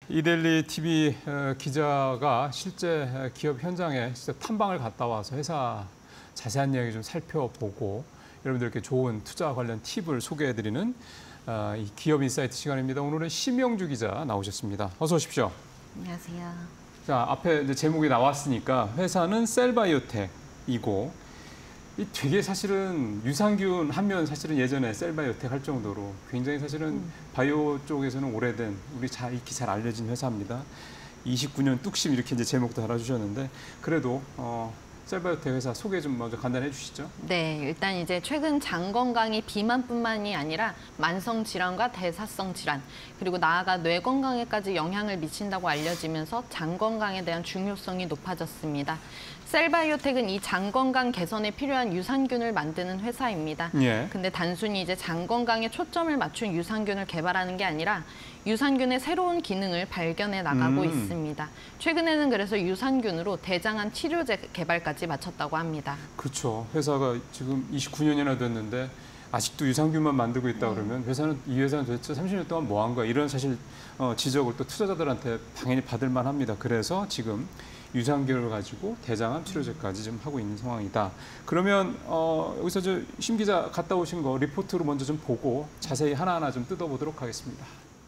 이데일리 TV 기자가 실제 기업 현장에 진짜 탐방을 갔다 와서 회사 자세한 이야기 좀 살펴보고 여러분들께 좋은 투자 관련 팁을 소개해드리는 이 기업 인사이트 시간입니다. 오늘은 심영주 기자 나오셨습니다. 어서 오십시오. 안녕하세요. 자, 앞에 이제 제목이 나왔으니까 회사는 셀바이오텍이고 되게 사실은 유산균 하면 사실은 예전에 셀바이오텍 할 정도로 굉장히 사실은 바이오 쪽에서는 오래된 우리 익히 잘 알려진 회사입니다. 29년 뚝심 이렇게 이제 제목도 달아주셨는데 그래도 셀바이오텍 회사 소개 좀 먼저 간단히 해주시죠. 네, 일단 이제 최근 장 건강이 비만뿐만이 아니라 만성 질환과 대사성 질환 그리고 나아가 뇌 건강에까지 영향을 미친다고 알려지면서 장 건강에 대한 중요성이 높아졌습니다. 셀바이오텍은 이 장 건강 개선에 필요한 유산균을 만드는 회사입니다. 예. 근데 단순히 이제 장 건강에 초점을 맞춘 유산균을 개발하는 게 아니라 유산균의 새로운 기능을 발견해 나가고 있습니다. 최근에는 그래서 유산균으로 대장암 치료제 개발까지 마쳤다고 합니다. 그렇죠. 회사가 지금 29년이나 됐는데 아직도 유산균만 만들고 있다 그러면 이 회사는 도대체 30년 동안 뭐 한 거야? 이런 사실 지적을 또 투자자들한테 당연히 받을 만합니다. 그래서 지금 유산균을 가지고 대장암 치료제까지 좀 하고 있는 상황이다. 그러면 여기서 심 기자 갔다 오신 거 리포트로 먼저 좀 보고 자세히 하나하나 좀 뜯어보도록 하겠습니다.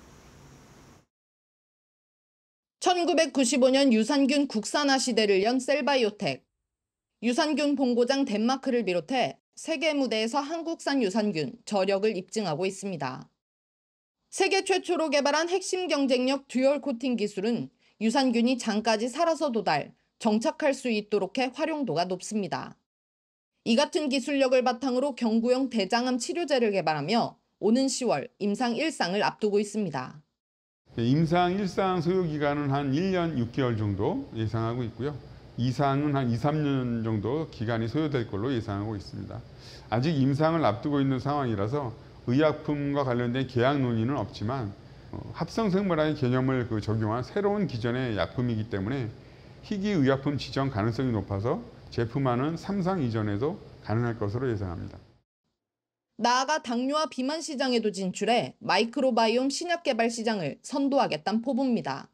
1995년 유산균 국산화 시대를 연 셀바이오텍. 유산균 본고장 덴마크를 비롯해 세계 무대에서 한국산 유산균 저력을 입증하고 있습니다. 세계 최초로 개발한 핵심 경쟁력 듀얼 코팅 기술은 유산균이 장까지 살아서 도달, 정착할 수 있도록 해 활용도가 높습니다. 이 같은 기술력을 바탕으로 경구용 대장암 치료제를 개발하며 오는 10월 임상 1상을 앞두고 있습니다. 임상 1상 소요 기간은 한 1년 6개월 정도 예상하고 있고요. 2상은 한 2, 3년 정도 기간이 소요될 걸로 예상하고 있습니다. 아직 임상을 앞두고 있는 상황이라서 의약품과 관련된 계약 논의는 없지만 합성생물학의 개념을 적용한 새로운 기존의 약품이기 때문에 희귀의약품 지정 가능성이 높아서 제품화는 3상 이전에도 가능할 것으로 예상합니다. 나아가 당뇨와 비만 시장에도 진출해 마이크로바이옴 신약 개발 시장을 선도하겠다는 포부입니다.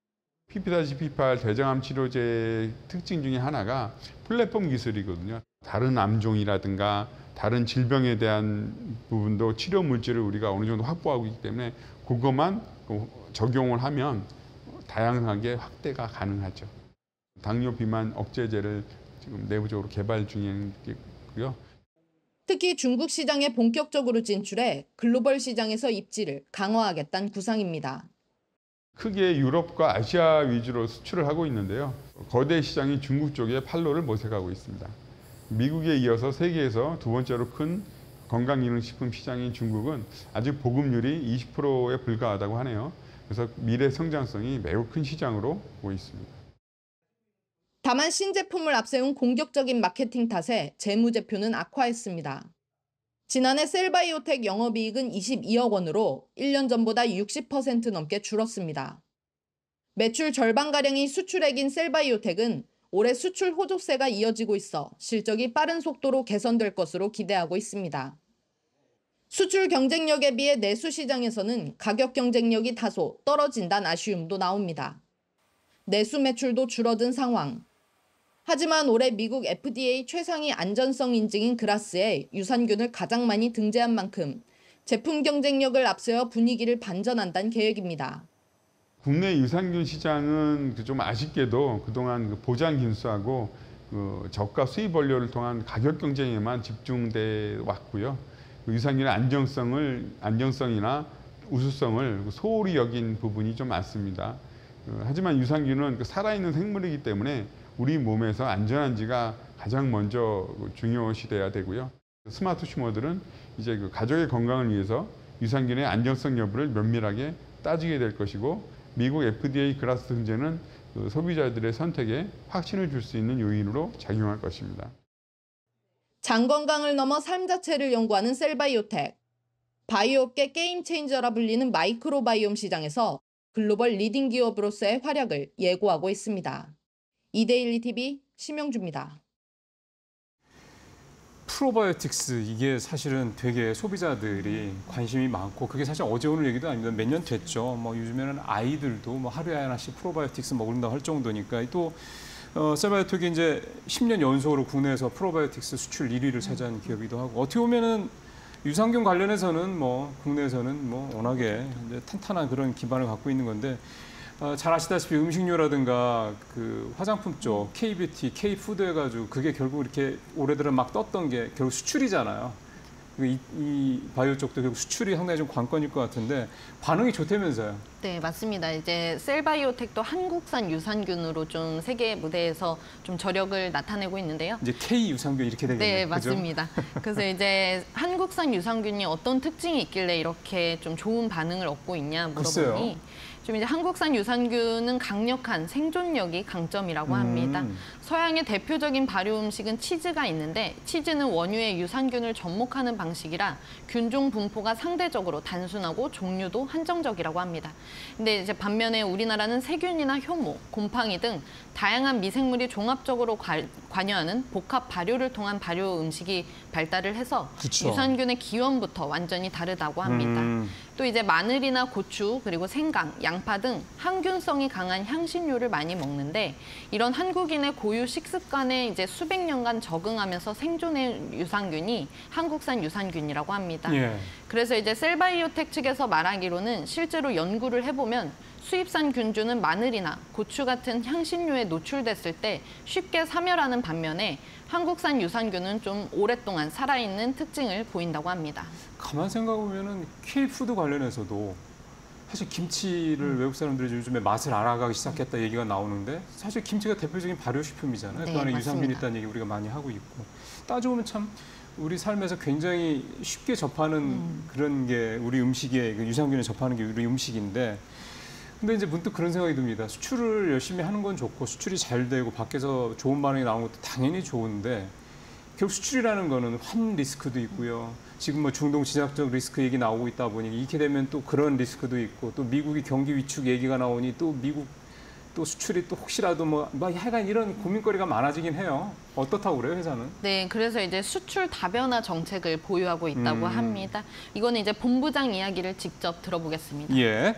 PP-P8 대장암 치료제의 특징 중에 하나가 플랫폼 기술이거든요. 다른 암종이라든가 다른 질병에 대한 부분도 치료 물질을 우리가 어느 정도 확보하고 있기 때문에 그것만 적용을 하면 다양하게 확대가 가능하죠. 당뇨 비만 억제제를 지금 내부적으로 개발 중이고요. 특히 중국 시장에 본격적으로 진출해 글로벌 시장에서 입지를 강화하겠다는 구상입니다. 크게 유럽과 아시아 위주로 수출을 하고 있는데요. 거대 시장인 중국 쪽에 판로를 모색하고 있습니다. 미국에 이어서 세계에서 두 번째로 큰 건강기능식품 시장인 중국은 아직 보급률이 20%에 불과하다고 하네요. 그래서 미래 성장성이 매우 큰 시장으로 보고 있습니다. 다만 신제품을 앞세운 공격적인 마케팅 탓에 재무제표는 악화했습니다. 지난해 셀바이오텍 영업이익은 22억 원으로 1년 전보다 60% 넘게 줄었습니다. 매출 절반가량이 수출액인 셀바이오텍은 올해 수출 호조세가 이어지고 있어 실적이 빠른 속도로 개선될 것으로 기대하고 있습니다. 수출 경쟁력에 비해 내수 시장에서는 가격 경쟁력이 다소 떨어진다는 아쉬움도 나옵니다. 내수 매출도 줄어든 상황. 하지만 올해 미국 FDA 최상위 안전성 인증인 그라스에 유산균을 가장 많이 등재한 만큼 제품 경쟁력을 앞세워 분위기를 반전한다는 계획입니다. 국내 유산균 시장은 좀 아쉽게도 그동안 보장 긴수하고 저가 수입 원료를 통한 가격 경쟁에만 집중돼 왔고요. 유산균의 안정성이나 우수성을 소홀히 여긴 부분이 좀 많습니다. 하지만 유산균은 살아있는 생물이기 때문에 우리 몸에서 안전한지가 가장 먼저 중요시돼야 되고요. 스마트 슈머들은 이제 가족의 건강을 위해서 유산균의 안정성 여부를 면밀하게 따지게 될 것이고 미국 FDA 그라스 등재는 소비자들의 선택에 확신을 줄 수 있는 요인으로 작용할 것입니다. 장 건강을 넘어 삶 자체를 연구하는 셀바이오텍. 바이오업계 게임 체인저라 불리는 마이크로바이옴 시장에서 글로벌 리딩 기업으로서의 활약을 예고하고 있습니다. 이데일리 TV 심영주입니다. 프로바이오틱스 이게 사실은 되게 소비자들이 관심이 많고 그게 사실 어제 오늘 얘기도 아닙니다. 몇 년 됐죠. 뭐 요즘에는 아이들도 뭐 하루에 하나씩 프로바이오틱스 먹는다 할 정도니까 또 셀바이오틱이 이제 10년 연속으로 국내에서 프로바이오틱스 수출 1위를 차지한 기업이기도 하고 어떻게 보면은 유산균 관련해서는 뭐 국내에서는 뭐 워낙에 이제 탄탄한 그런 기반을 갖고 있는 건데 잘 아시다시피 음식료라든가 그 화장품 쪽 K뷰티, K푸드 해가지고 그게 결국 이렇게 올해들은 막 떴던 게 결국 수출이잖아요. 이 바이오 쪽도 결국 수출이 상당히 좀 관건일 것 같은데 반응이 좋다면서요? 네, 맞습니다. 이제 셀바이오텍도 한국산 유산균으로 좀 세계 무대에서 좀 저력을 나타내고 있는데요. 이제 K 유산균 이렇게 되겠네요. 네, 맞습니다. 그래서 이제 한국산 유산균이 어떤 특징이 있길래 이렇게 좀 좋은 반응을 얻고 있냐 물어보니 글쎄요. 좀 이제 한국산 유산균은 강력한 생존력이 강점이라고 합니다. 서양의 대표적인 발효 음식은 치즈가 있는데 치즈는 원유의 유산균을 접목하는 방식이라 균종 분포가 상대적으로 단순하고 종류도 한정적이라고 합니다. 근데 이제 반면에 우리나라는 세균이나 효모, 곰팡이 등 다양한 미생물이 종합적으로 관여하는 복합 발효를 통한 발효 음식이 발달을 해서 그쵸. 유산균의 기원부터 완전히 다르다고 합니다. 또 이제 마늘이나 고추 그리고 생강, 양파 등 항균성이 강한 향신료를 많이 먹는데 이런 한국인의 고유 식습관에 이제 수백 년간 적응하면서 생존한 유산균이 한국산 유산균이라고 합니다. 예. 그래서 이제 셀바이오텍 측에서 말하기로는 실제로 연구를 해보면 수입산 균주는 마늘이나 고추 같은 향신료에 노출됐을 때 쉽게 사멸하는 반면에 한국산 유산균은 좀 오랫동안 살아있는 특징을 보인다고 합니다. 가만 생각해보면은 K푸드 관련해서도 사실 김치를 외국 사람들이 요즘에 맛을 알아가기 시작했다 얘기가 나오는데 사실 김치가 대표적인 발효식품이잖아요. 네, 그 안에 맞습니다. 유산균이 있다는 얘기 우리가 많이 하고 있고 따져보면 참 우리 삶에서 굉장히 쉽게 접하는 그런 게 우리 음식에 그 유산균을 접하는 게 우리 음식인데 근데 이제 문득 그런 생각이 듭니다. 수출을 열심히 하는 건 좋고 수출이 잘 되고 밖에서 좋은 반응이 나오는 것도 당연히 좋은데 결국 수출이라는 거는 환 리스크도 있고요. 지금 뭐 중동 지정학적 리스크 얘기 나오고 있다 보니 이렇게 되면 또 그런 리스크도 있고 또 미국이 경기 위축 얘기가 나오니 또 미국 또 수출이 또 혹시라도 뭐 하여간 이런 고민거리가 많아지긴 해요. 어떻다고 그래요, 회사는? 네, 그래서 이제 수출 다변화 정책을 보유하고 있다고 합니다. 이거는 이제 본부장 이야기를 직접 들어보겠습니다. 예.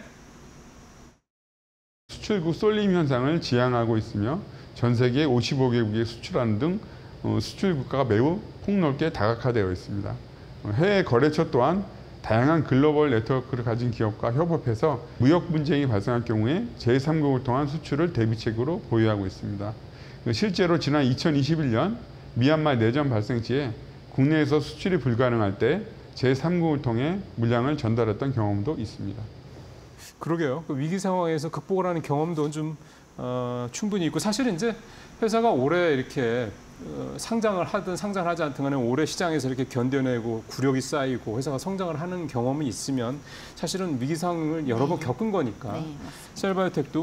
수출국 쏠림 현상을 지향하고 있으며 전 세계 55개국에 수출하는 등 수출 국가가 매우 폭넓게 다각화되어 있습니다. 해외 거래처 또한 다양한 글로벌 네트워크를 가진 기업과 협업해서 무역 분쟁이 발생할 경우에 제3국을 통한 수출을 대비책으로 보유하고 있습니다. 실제로 지난 2021년 미얀마 내전 발생 시에 국내에서 수출이 불가능할 때 제3국을 통해 물량을 전달했던 경험도 있습니다. 그러게요. 그 위기 상황에서 극복을 하는 경험도 좀 충분히 있고 사실은 이제 회사가 오래 이렇게 상장을 하든 상장을 하지 않든 간에 오래 시장에서 이렇게 견뎌내고 구력이 쌓이고 회사가 성장을 하는 경험이 있으면 사실은 위기 상황을 여러 번 겪은 거니까 네, 셀바이오텍도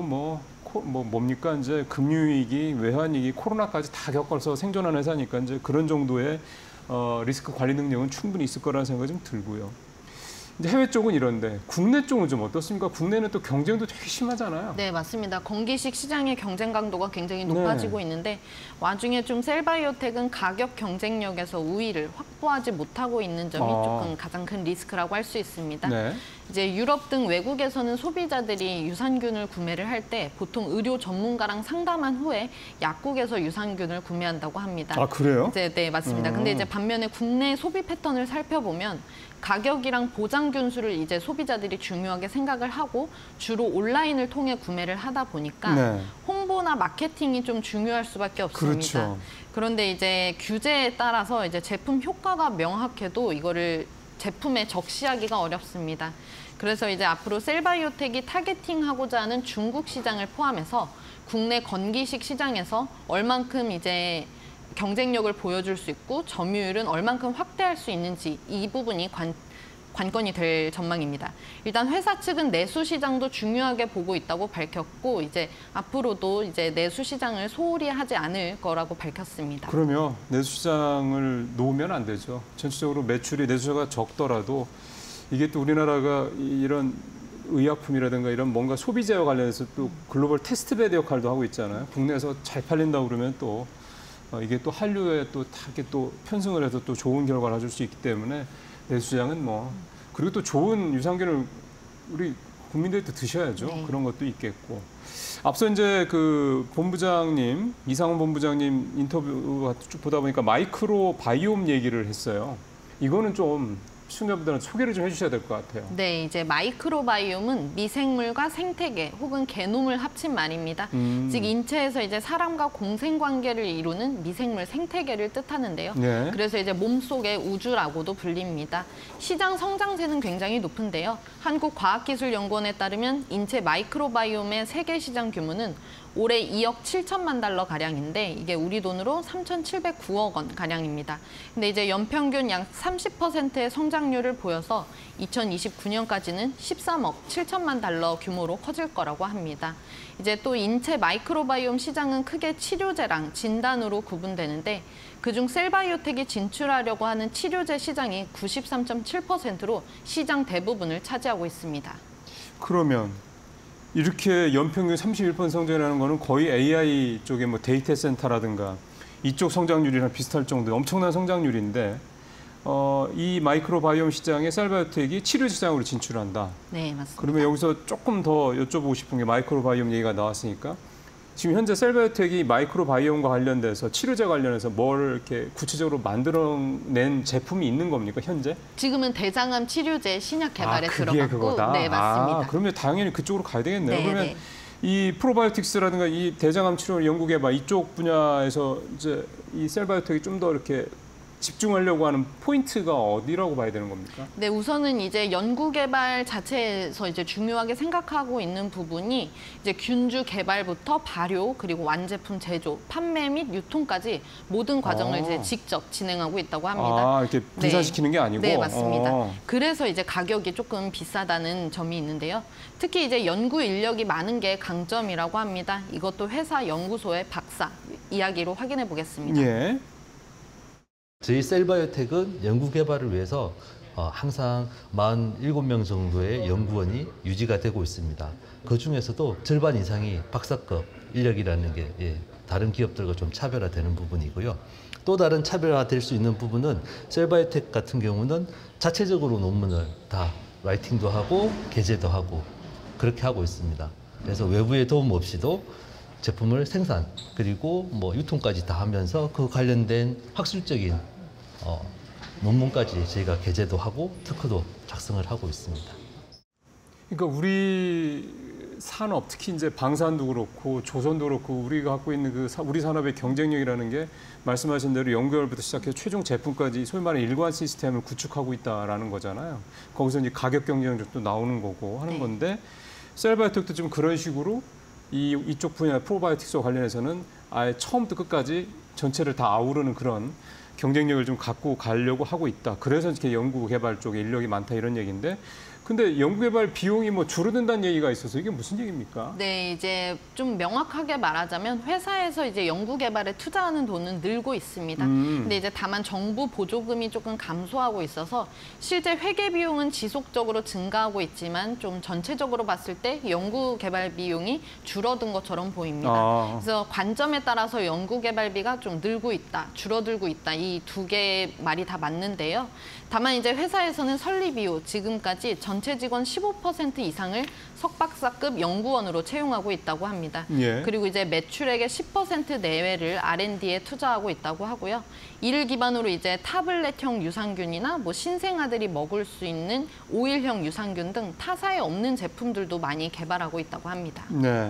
뭡니까 이제 금융위기, 외환위기, 코로나까지 다 겪어서 생존한 회사니까 이제 그런 정도의 리스크 관리 능력은 충분히 있을 거라는 생각이 좀 들고요. 이제 해외 쪽은 이런데 국내 쪽은 좀 어떻습니까? 국내는 또 경쟁도 되게 심하잖아요. 네, 맞습니다. 건기식 시장의 경쟁 강도가 굉장히 높아지고 있는데 와중에 좀 셀바이오텍은 가격 경쟁력에서 우위를 확보하지 못하고 있는 점이 조금 가장 큰 리스크라고 할 수 있습니다. 네. 이제 유럽 등 외국에서는 소비자들이 유산균을 구매를 할 때 보통 의료 전문가랑 상담한 후에 약국에서 유산균을 구매한다고 합니다. 아, 그래요? 네, 맞습니다. 근데 이제 반면에 국내 소비 패턴을 살펴보면 가격이랑 보장균수를 이제 소비자들이 중요하게 생각을 하고 주로 온라인을 통해 구매를 하다 보니까 네. 홍보나 마케팅이 좀 중요할 수밖에 없습니다. 그렇죠. 그런데 이제 규제에 따라서 이제 제품 효과가 명확해도 이거를 제품에 적시하기가 어렵습니다. 그래서 이제 앞으로 셀바이오텍이 타겟팅하고자 하는 중국 시장을 포함해서 국내 건기식 시장에서 얼만큼 이제 경쟁력을 보여줄 수 있고 점유율은 얼만큼 확대할 수 있는지 이 부분이 관건이 될 전망입니다. 일단 회사 측은 내수 시장도 중요하게 보고 있다고 밝혔고 이제 앞으로도 이제 내수 시장을 소홀히 하지 않을 거라고 밝혔습니다. 그러면 내수 시장을 놓으면 안 되죠. 전체적으로 매출이 내수가 적더라도 이게 또 우리나라가 이런 의약품이라든가 이런 뭔가 소비재와 관련해서 또 글로벌 테스트베드 역할도 하고 있잖아요. 국내에서 잘 팔린다고 그러면 또 이게 또 한류에 또 다 이렇게 또 편승을 해서 또 좋은 결과를 가져올 수 있기 때문에 내수시장은 뭐 그리고 또 좋은 유산균을 우리 국민들도 드셔야죠. 네. 그런 것도 있겠고. 앞서 이제 그 본부장님, 이상훈 본부장님 인터뷰 쭉 보다 보니까 마이크로 바이옴 얘기를 했어요. 이거는 좀 시청자분들은 소개를 좀 해주셔야 될 것 같아요. 네, 이제 마이크로바이옴은 미생물과 생태계 혹은 게놈을 합친 말입니다. 즉 인체에서 이제 사람과 공생관계를 이루는 미생물 생태계를 뜻하는데요. 네. 그래서 이제 몸속의 우주라고도 불립니다. 시장 성장세는 굉장히 높은데요. 한국과학기술연구원에 따르면 인체 마이크로바이옴의 세계 시장 규모는 올해 2억 7천만 달러 가량인데 이게 우리 돈으로 3,709억 원 가량입니다. 근데 이제 연평균 약 30%의 성장률을 보여서 2029년까지는 13억 7천만 달러 규모로 커질 거라고 합니다. 이제 또 인체 마이크로바이옴 시장은 크게 치료제랑 진단으로 구분되는데 그중 셀바이오텍이 진출하려고 하는 치료제 시장이 93.7%로 시장 대부분을 차지하고 있습니다. 그러면 이렇게 연평균 31% 성장이라는 거는 거의 AI 쪽의 뭐 데이터 센터라든가 이쪽 성장률이랑 비슷할 정도의 엄청난 성장률인데 이 마이크로바이옴 시장에 셀바이오텍이 치료 시장으로 진출한다. 네, 맞습니다. 그러면 여기서 조금 더 여쭤보고 싶은 게 마이크로바이옴 얘기가 나왔으니까 지금 현재 셀바이오텍이 마이크로바이옴과 관련돼서 치료제 관련해서 뭘 이렇게 구체적으로 만들어낸 제품이 있는 겁니까 현재? 지금은 대장암 치료제 신약 개발에 그게 들어갔고, 그거다. 네 맞습니다. 그러면 당연히 그쪽으로 가야 되겠네요. 네, 그러면 네. 이 프로바이오틱스라든가 이 대장암 치료 연구 개발 이쪽 분야에서 이제 이 셀바이오텍이 좀 더 이렇게 집중하려고 하는 포인트가 어디라고 봐야 되는 겁니까? 네, 우선은 이제 연구 개발 자체에서 이제 중요하게 생각하고 있는 부분이 이제 균주 개발부터 발효 그리고 완제품 제조, 판매 및 유통까지 모든 과정을 이제 직접 진행하고 있다고 합니다. 이렇게 분산시키는 게 아니고. 네, 맞습니다. 그래서 이제 가격이 조금 비싸다는 점이 있는데요. 특히 이제 연구 인력이 많은 게 강점이라고 합니다. 이것도 회사 연구소의 박사 이야기로 확인해 보겠습니다. 예. 저희 셀바이오텍은 연구 개발을 위해서 항상 47명 정도의 연구원이 유지가 되고 있습니다. 그 중에서도 절반 이상이 박사급 인력이라는 게 다른 기업들과 좀 차별화되는 부분이고요. 또 다른 차별화될 수 있는 부분은 셀바이오텍 같은 경우는 자체적으로 논문을 다 라이팅도 하고 게재도 하고 그렇게 하고 있습니다. 그래서 외부의 도움 없이도 제품을 생산 그리고 뭐 유통까지 다 하면서 그 관련된 학술적인 논문까지 저희가 게재도 하고 특허도 작성을 하고 있습니다. 그러니까 우리 산업 특히 이제 방산도 그렇고 조선도 그렇고 우리가 갖고 있는 그 우리 산업의 경쟁력이라는 게 말씀하신 대로 연구결부터 시작해서 최종 제품까지 소위 말하는 일관 시스템을 구축하고 있다라는 거잖아요. 거기서 이제 가격 경쟁력도 나오는 거고 하는 건데 셀바이오텍도 지금 그런 식으로 이쪽 분야 프로바이오틱스와 관련해서는 아예 처음부터 끝까지 전체를 다 아우르는 그런 경쟁력을 좀 갖고 가려고 하고 있다. 그래서 이렇게 연구 개발 쪽에 인력이 많다 이런 얘기인데 근데 연구 개발 비용이 뭐 줄어든다는 얘기가 있어서 이게 무슨 얘기입니까? 네, 이제 좀 명확하게 말하자면 회사에서 이제 연구 개발에 투자하는 돈은 늘고 있습니다. 근데 이제 다만 정부 보조금이 조금 감소하고 있어서 실제 회계 비용은 지속적으로 증가하고 있지만 좀 전체적으로 봤을 때 연구 개발 비용이 줄어든 것처럼 보입니다. 그래서 관점에 따라서 연구 개발비가 좀 늘고 있다, 줄어들고 있다 이 두 개의 말이 다 맞는데요. 다만 이제 회사에서는 설립 이후 지금까지 전체 직원 15% 이상을 석박사급 연구원으로 채용하고 있다고 합니다. 예. 그리고 이제 매출액의 10% 내외를 R&D에 투자하고 있다고 하고요. 이를 기반으로 이제 타블렛형 유산균이나 뭐 신생아들이 먹을 수 있는 오일형 유산균 등 타사에 없는 제품들도 많이 개발하고 있다고 합니다. 네.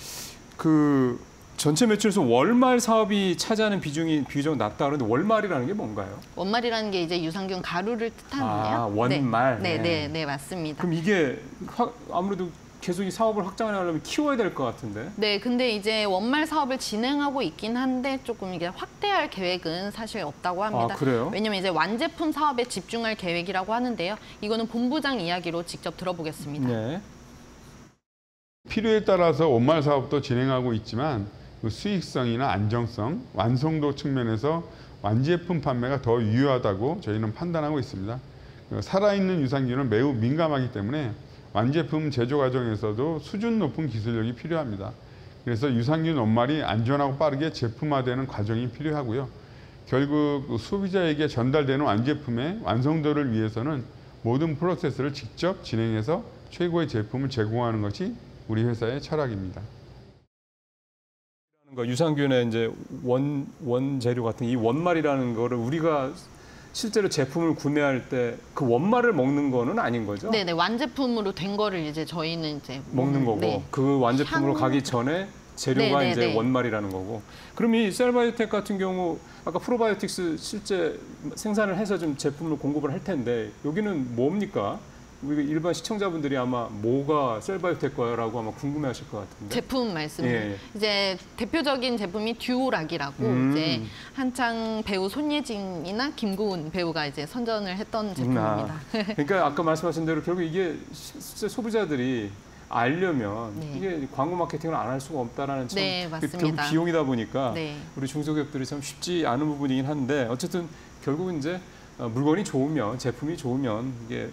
그 전체 매출에서 월말 사업이 차지하는 비중이 비교적 낮다 그러는데 월말이라는 게 뭔가요? 원말이라는 게 이제 유산균 가루를 뜻하는데요. 원말. 네, 맞습니다. 그럼 이게 아무래도 계속 이 사업을 확장하려면 키워야 될 것 같은데. 네, 근데 이제 원말 사업을 진행하고 있긴 한데 조금 이게 확대할 계획은 사실 없다고 합니다. 그래요? 왜냐면 이제 완제품 사업에 집중할 계획이라고 하는데요. 이거는 본부장 이야기로 직접 들어보겠습니다. 네. 필요에 따라서 원말 사업도 진행하고 있지만 그 수익성이나 안정성, 완성도 측면에서 완제품 판매가 더 유효하다고 저희는 판단하고 있습니다. 살아있는 유산균은 매우 민감하기 때문에 완제품 제조 과정에서도 수준 높은 기술력이 필요합니다. 그래서 유산균 원말이 안전하고 빠르게 제품화되는 과정이 필요하고요. 결국 소비자에게 전달되는 완제품의 완성도를 위해서는 모든 프로세스를 직접 진행해서 최고의 제품을 제공하는 것이 우리 회사의 철학입니다. 유산균의 이제 원재료 같은 이 원말이라는 거를 우리가 실제로 제품을 구매할 때 그 원말을 먹는 거는 아닌 거죠? 네네, 완제품으로 된 거를 이제 저희는 이제 먹는 거고 네. 그 완제품으로 가기 전에 재료가 네네네. 이제 원말이라는 거고. 그럼 이 셀바이오텍 같은 경우 아까 프로바이오틱스 실제 생산을 해서 좀 제품을 공급을 할 텐데 여기는 뭡니까? 우리 일반 시청자분들이 아마 뭐가 셀바이오텍 거라고 아마 궁금해하실 것 같은데. 제품 말씀. 예. 이제 대표적인 제품이 듀오락이라고 이제 한창 배우 손예진이나 김고은 배우가 이제 선전을 했던 제품입니다. 그러니까 아까 말씀하신 대로 결국 이게 실제 소비자들이 알려면 네. 이게 광고 마케팅을 안 할 수가 없다라는 참 네, 맞습니다. 결국 비용이다 보니까 네. 우리 중소기업들이 참 쉽지 않은 부분이긴 한데 어쨌든 결국은 이제 물건이 좋으면 제품이 좋으면 이게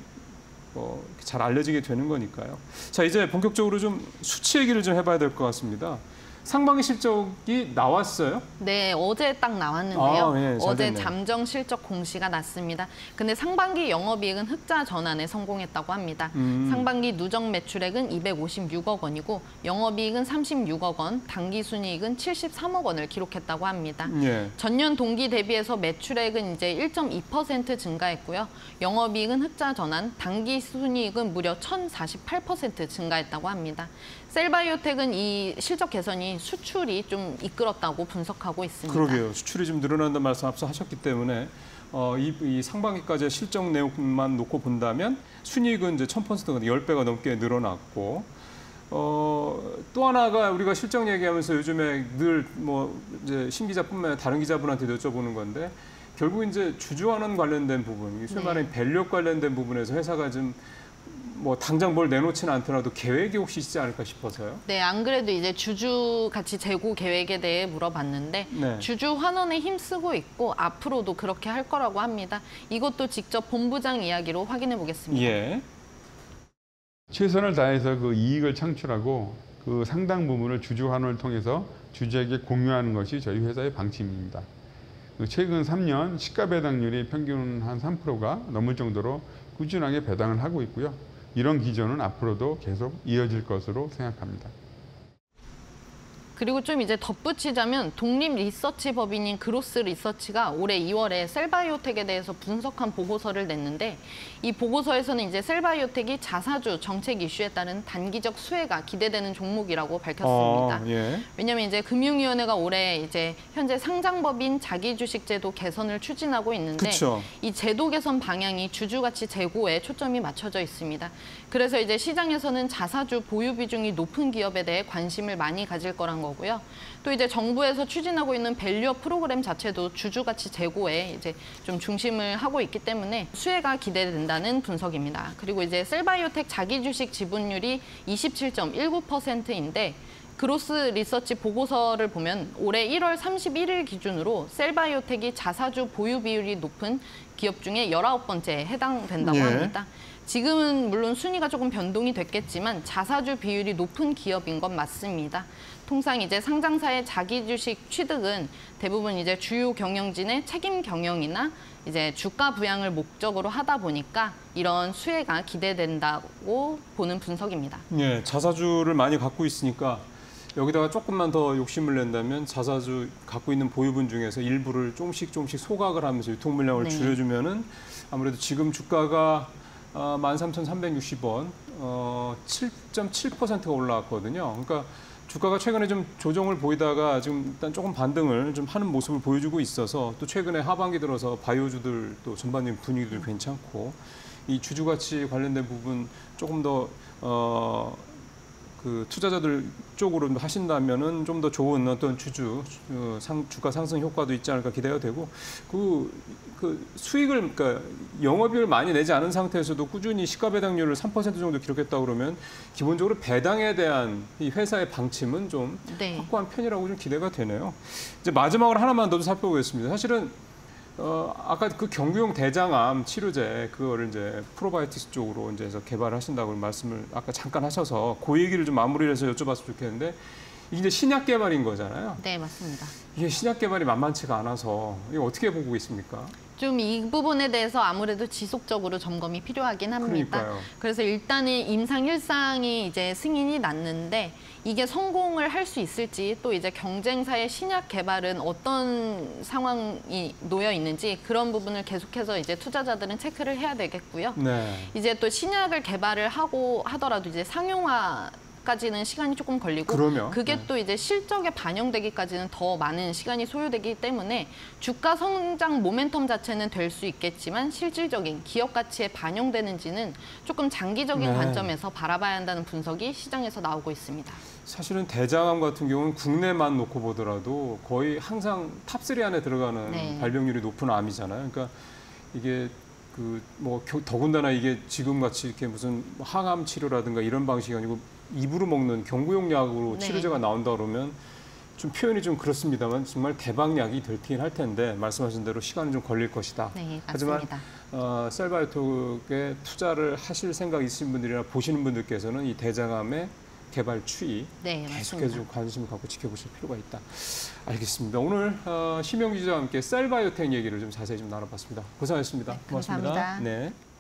잘 알려지게 되는 거니까요. 자, 이제 본격적으로 좀 수치 얘기를 좀 해봐야 될 것 같습니다. 상반기 실적이 나왔어요? 네, 어제 딱 나왔는데요. 아, 예, 잘 어제 됐네요. 잠정 실적 공시가 났습니다. 근데 상반기 영업이익은 흑자 전환에 성공했다고 합니다. 상반기 누적 매출액은 256억 원이고 영업이익은 36억 원, 당기순이익은 73억 원을 기록했다고 합니다. 예. 전년 동기 대비해서 매출액은 이제 1.2% 증가했고요. 영업이익은 흑자 전환, 당기순이익은 무려 1,048% 증가했다고 합니다. 셀바이오텍은 이 실적 개선이 수출이 좀 이끌었다고 분석하고 있습니다. 그러게요. 수출이 좀 늘어난다는 말씀 앞서 하셨기 때문에 이 상반기까지의 실적 내용만 놓고 본다면 순이익은 이제 1000%가 10배가 넘게 늘어났고 또 하나가 우리가 실적 얘기하면서 요즘에 늘 뭐 이제 신 기자뿐만 아니라 다른 기자분한테 여쭤보는 건데 결국 이제 주주환원 관련된 부분, 소위 말하는 밸류업 관련된 부분에서 회사가 좀 뭐 당장 뭘 내놓지는 않더라도 계획이 혹시 있지 않을까 싶어서요. 네, 안 그래도 이제 주주 가치 재고 계획에 대해 물어봤는데 네. 주주 환원에 힘쓰고 있고 앞으로도 그렇게 할 거라고 합니다. 이것도 직접 본부장 이야기로 확인해 보겠습니다. 예. 최선을 다해서 그 이익을 창출하고 그 상당 부분을 주주 환원을 통해서 주주에게 공유하는 것이 저희 회사의 방침입니다. 최근 3년 시가 배당률이 평균 한 3%가 넘을 정도로 꾸준하게 배당을 하고 있고요. 이런 기조는 앞으로도 계속 이어질 것으로 생각합니다. 그리고 좀 이제 덧붙이자면 독립 리서치 법인인 그로스 리서치가 올해 2월에 셀바이오텍에 대해서 분석한 보고서를 냈는데 이 보고서에서는 이제 셀바이오텍이 자사주 정책 이슈에 따른 단기적 수혜가 기대되는 종목이라고 밝혔습니다. 예. 왜냐하면 이제 금융위원회가 올해 이제 현재 상장법인 자기주식제도 개선을 추진하고 있는데 그쵸. 이 제도 개선 방향이 주주가치 제고에 초점이 맞춰져 있습니다. 그래서 이제 시장에서는 자사주 보유 비중이 높은 기업에 대해 관심을 많이 가질 거란 거고요. 또 이제 정부에서 추진하고 있는 밸류업 프로그램 자체도 주주가치 제고에 이제 좀 중심을 하고 있기 때문에 수혜가 기대된다는 분석입니다. 그리고 이제 셀바이오텍 자기주식 지분율이 27.19%인데 그로스 리서치 보고서를 보면 올해 1월 31일 기준으로 셀바이오텍이 자사주 보유 비율이 높은 기업 중에 19번째에 해당된다고 예. 합니다. 지금은 물론 순위가 조금 변동이 됐겠지만 자사주 비율이 높은 기업인 건 맞습니다. 통상 이제 상장사의 자기 주식 취득은 대부분 이제 주요 경영진의 책임 경영이나 이제 주가 부양을 목적으로 하다 보니까 이런 수혜가 기대된다고 보는 분석입니다. 예, 자사주를 많이 갖고 있으니까 여기다가 조금만 더 욕심을 낸다면 자사주 갖고 있는 보유분 중에서 일부를 조금씩 소각을 하면서 유통 물량을 네. 줄여주면은 아무래도 지금 주가가 13,360원, 7.7%가 올라왔거든요. 그러니까 주가가 최근에 좀 조정을 보이다가 지금 일단 조금 반등을 좀 하는 모습을 보여주고 있어서 또 최근에 하반기 들어서 바이오주들 또 전반적인 분위기도 괜찮고 이 주주 가치 관련된 부분 조금 더 그 투자자들 쪽으로 하신다면은 좀 더 좋은 어떤 주가 상승 효과도 있지 않을까 기대가 되고 그 수익을 그러니까 영업이익을 많이 내지 않은 상태에서도 꾸준히 시가 배당률을 3% 정도 기록했다 그러면 기본적으로 배당에 대한 이 회사의 방침은 좀 네. 확고한 편이라고 좀 기대가 되네요. 이제 마지막으로 하나만 더 살펴보겠습니다. 사실은 아까 그 경구용 대장암 치료제 그거를 이제 프로바이오틱스 쪽으로 이제 개발하신다고 말씀을 아까 잠깐 하셔서 그 얘기를 좀 마무리해서 여쭤봤으면 좋겠는데 이게 이제 신약 개발인 거잖아요. 네, 맞습니다. 이게 신약 개발이 만만치가 않아서 이거 어떻게 보고 있습니까? 좀 이 부분에 대해서 아무래도 지속적으로 점검이 필요하긴 합니다. 그러니까요. 그래서 일단은 임상 1상이 이제 승인이 났는데 이게 성공을 할 수 있을지 또 이제 경쟁사의 신약 개발은 어떤 상황이 놓여 있는지 그런 부분을 계속해서 이제 투자자들은 체크를 해야 되겠고요. 네. 이제 또 신약을 개발을 하고 하더라도 이제 상용화 까지는 시간이 조금 걸리고 그러면? 그게 네. 또 이제 실적에 반영되기까지는 더 많은 시간이 소요되기 때문에 주가 성장 모멘텀 자체는 될 수 있겠지만 실질적인 기업 가치에 반영되는지는 조금 장기적인 네. 관점에서 바라봐야 한다는 분석이 시장에서 나오고 있습니다. 사실은 대장암 같은 경우는 국내만 놓고 보더라도 거의 항상 탑3 안에 들어가는 네. 발병률이 높은 암이잖아요. 그러니까 이게 더군다나 이게 지금 같이 이렇게 무슨 항암 치료라든가 이런 방식이 아니고 입으로 먹는 경구용 약으로 네. 치료제가 나온다 그러면 좀 표현이 좀 그렇습니다만 정말 대박약이 되긴 할 텐데 말씀하신 대로 시간은 좀 걸릴 것이다. 네, 하지만 맞습니다. 셀바이오톡에 투자를 하실 생각 있으신 분들이나 보시는 분들께서는 이 대장암의 개발 추이 네, 계속해서 맞습니다. 좀 관심을 갖고 지켜보실 필요가 있다. 알겠습니다. 오늘 심영기 기자와 함께 셀바이오텍 얘기를 좀 자세히 좀 나눠봤습니다. 고생하셨습니다. 네, 고맙습니다. 감사합니다. 네.